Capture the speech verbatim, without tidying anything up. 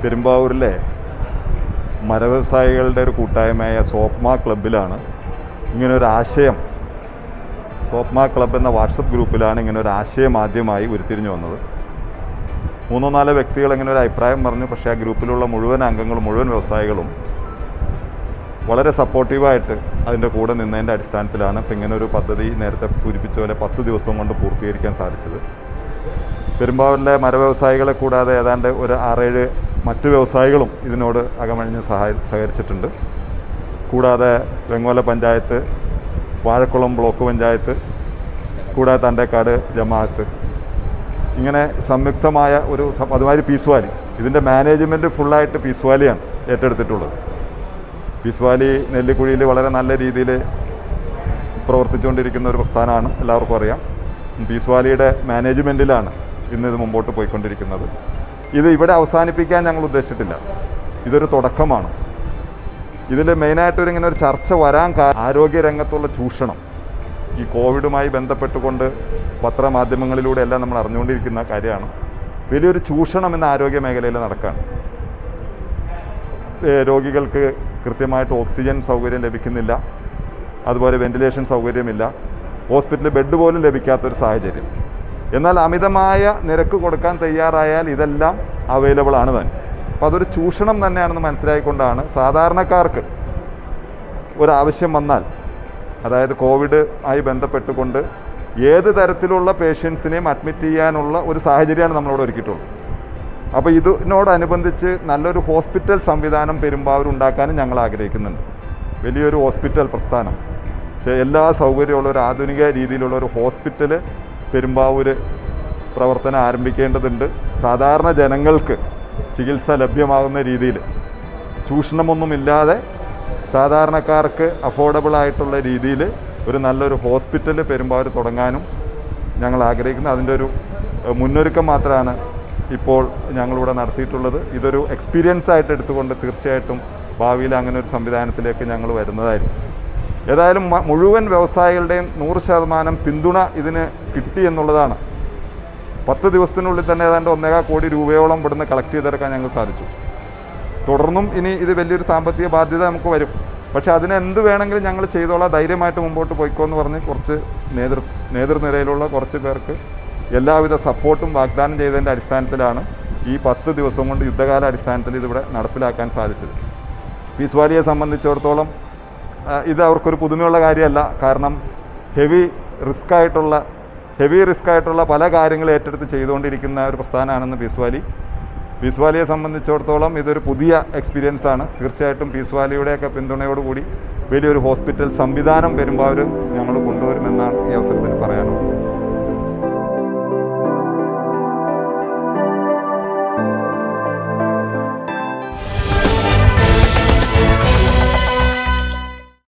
പെരുമ്പാവൂരിലെ മരവ്യവസായികളുടെ ഒരു കൂട്ടായ്മയായ സോപ്മ ക്ലബിലാണ് ഇങ്ങനൊരു ആശയം, സോപ്മ ക്ലബ് എന്ന വാട്സപ്പ് ഗ്രൂപ്പിലാണ് ഇങ്ങനൊരു ആശയം ആദ്യമായി ഉരുത്തിരിഞ്ഞു വന്നത്. മൂന്നോ നാലോ വ്യക്തികൾ ഇങ്ങനെ ഒരു അഭിപ്രായം പറഞ്ഞു. പക്ഷേ ആ ഗ്രൂപ്പിലുള്ള മുഴുവൻ അംഗങ്ങളും മുഴുവൻ വ്യവസായികളും വളരെ സപ്പോർട്ടീവായിട്ട് അതിൻ്റെ കൂടെ നിന്നതിൻ്റെ അടിസ്ഥാനത്തിലാണ് ഇപ്പം ഇങ്ങനൊരു പദ്ധതി നേരത്തെ സൂചിപ്പിച്ച പോലെ പത്ത് ദിവസം കൊണ്ട് പൂർത്തീകരിക്കാൻ സാധിച്ചത്. പെരുമ്പാവൂരിലെ മരവ്യവസായികളെ കൂടാതെ ഏതാണ്ട് ഒരു ആറേഴ് മറ്റ് വ്യവസായികളും ഇതിനോട് അകമഴിഞ്ഞ് സഹായ സഹകരിച്ചിട്ടുണ്ട്. കൂടാതെ വെങ്ങോല പഞ്ചായത്ത്, വാഴക്കുളം ബ്ലോക്ക് പഞ്ചായത്ത്, കൂടാതെ തണ്ടേക്കാട് ജമാഅത്ത്, ഇങ്ങനെ സംയുക്തമായ ഒരു അതുമാതിരി പീസ് വാലി, ഇതിൻ്റെ മാനേജ്മെൻറ്റ് ഫുള്ളായിട്ട് പീസ് വാലിയാണ് ഏറ്റെടുത്തിട്ടുള്ളത്. പീസ് വാലി നെല്ലിക്കുഴിയിൽ വളരെ നല്ല രീതിയിൽ പ്രവർത്തിച്ചുകൊണ്ടിരിക്കുന്ന ഒരു പ്രസ്ഥാനമാണ്, എല്ലാവർക്കും അറിയാം. പീസ് വാലിയുടെ മാനേജ്മെൻറ്റിലാണ് ഇന്ന് ഇത് മുമ്പോട്ട് പോയിക്കൊണ്ടിരിക്കുന്നത്. ഇത് ഇവിടെ അവസാനിപ്പിക്കാൻ ഞങ്ങൾ ഉദ്ദേശിച്ചിട്ടില്ല, ഇതൊരു തുടക്കമാണ്. ഇതിൽ മെയിനായിട്ടൊരു ഇങ്ങനെ ഒരു ചർച്ച വരാൻ കാരണം ആരോഗ്യരംഗത്തുള്ള ചൂഷണം. ഈ കോവിഡുമായി ബന്ധപ്പെട്ടുകൊണ്ട് പത്രമാധ്യമങ്ങളിലൂടെ എല്ലാം നമ്മൾ അറിഞ്ഞുകൊണ്ടിരിക്കുന്ന കാര്യമാണ്. വലിയൊരു ചൂഷണം ഇന്ന് ആരോഗ്യ മേഖലയിൽ നടക്കുകയാണ്. രോഗികൾക്ക് കൃത്യമായിട്ട് ഓക്സിജൻ സൗകര്യം ലഭിക്കുന്നില്ല, അതുപോലെ വെന്റിലേഷൻ സൗകര്യമില്ല, ഹോസ്പിറ്റലിൽ ബെഡ് പോലും ലഭിക്കാത്തൊരു സാഹചര്യം. എന്നാൽ അമിതമായ നിരക്ക് കൊടുക്കാൻ തയ്യാറായാൽ ഇതെല്ലാം അവൈലബിൾ ആണ് തന്നെ. അപ്പോൾ അതൊരു ചൂഷണം തന്നെയാണെന്ന് മനസ്സിലായിക്കൊണ്ടാണ് സാധാരണക്കാർക്ക് ഒരാവശ്യം വന്നാൽ, അതായത് കോവിഡ് ആയി ബന്ധപ്പെട്ടുകൊണ്ട് ഏത് തരത്തിലുള്ള പേഷ്യൻസിനെയും അഡ്മിറ്റ് ചെയ്യാനുള്ള ഒരു സാഹചര്യമാണ് നമ്മളോട് ഒരുക്കിയിട്ടുള്ളത്. അപ്പോൾ ഇതിനോടനുബന്ധിച്ച് നല്ലൊരു ഹോസ്പിറ്റൽ സംവിധാനം പെരുമ്പാവൂർ ഉണ്ടാക്കാനും ഞങ്ങൾ ആഗ്രഹിക്കുന്നുണ്ട്. വലിയൊരു ഹോസ്പിറ്റൽ പ്രസ്ഥാനം, എല്ലാ സൗകര്യമുള്ള ഒരു ആധുനിക രീതിയിലുള്ള ഒരു ഹോസ്പിറ്റൽ പെരുമ്പാവൂർ പ്രവർത്തനം ആരംഭിക്കേണ്ടതുണ്ട്. സാധാരണ ജനങ്ങൾക്ക് ചികിത്സ ലഭ്യമാകുന്ന രീതിയിൽ ചൂഷണമൊന്നുമില്ലാതെ സാധാരണക്കാർക്ക് അഫോർഡബിളായിട്ടുള്ള രീതിയിൽ ഒരു നല്ലൊരു ഹോസ്പിറ്റൽ പെരുമ്പാവൂർ തുടങ്ങാനും ഞങ്ങൾ ആഗ്രഹിക്കുന്നു. അതിൻ്റെ ഒരു മുന്നൊരുക്കം മാത്രമാണ് ഇപ്പോൾ ഞങ്ങളിവിടെ നടത്തിയിട്ടുള്ളത്. ഇതൊരു എക്സ്പീരിയൻസ് ആയിട്ട് എടുത്തുകൊണ്ട് തീർച്ചയായിട്ടും ഭാവിയിൽ അങ്ങനെ ഒരു സംവിധാനത്തിലേക്ക് ഞങ്ങൾ വരുന്നതായിരിക്കും. ഏതായാലും മുഴുവൻ വ്യവസായികളുടെയും നൂറ് ശതമാനം പിന്തുണ ഇതിന് കിട്ടി എന്നുള്ളതാണ്. പത്ത് ദിവസത്തിനുള്ളിൽ തന്നെ ഏതാണ്ട് ഒന്നേകാൽ കോടി രൂപയോളം ഇവിടുന്ന് കളക്ട് ചെയ്തെടുക്കാൻ ഞങ്ങൾക്ക് സാധിച്ചു. തുടർന്നും ഇനി ഇത് വലിയൊരു സാമ്പത്തിക ബാധ്യത നമുക്ക് വരും. പക്ഷേ അതിന് എന്ത് വേണമെങ്കിലും ഞങ്ങൾ ചെയ്തോളാം, ധൈര്യമായിട്ട് മുമ്പോട്ട് പോയിക്കോ എന്ന് പറഞ്ഞ് കുറച്ച് നേതൃ നേതൃനിരയിലുള്ള കുറച്ച് പേർക്ക് എല്ലാവിധ സപ്പോർട്ടും വാഗ്ദാനം ചെയ്തതിൻ്റെ അടിസ്ഥാനത്തിലാണ് ഈ പത്ത് ദിവസം കൊണ്ട് യുദ്ധകാല അടിസ്ഥാനത്തിൽ ഇതിവിടെ നടപ്പിലാക്കാൻ സാധിച്ചത്. പീസ് വാലിയെ സംബന്ധിച്ചിടത്തോളം ഇത് അവർക്കൊരു പുതുമയുള്ള കാര്യമല്ല. കാരണം ഹെവി റിസ്ക് ആയിട്ടുള്ള ഹെവി റിസ്ക് ആയിട്ടുള്ള പല കാര്യങ്ങൾ ഏറ്റെടുത്ത് ചെയ്തുകൊണ്ടിരിക്കുന്ന ഒരു പ്രസ്ഥാനമാണെന്ന് പീസ് വാലി. പീസ് വാലിയെ സംബന്ധിച്ചിടത്തോളം ഇതൊരു പുതിയ എക്സ്പീരിയൻസാണ്. തീർച്ചയായിട്ടും പീസ് വാലിയുടെയൊക്കെ പിന്തുണയോടുകൂടി വലിയൊരു ഹോസ്പിറ്റൽ സംവിധാനം പെരുമ്പാവൂർ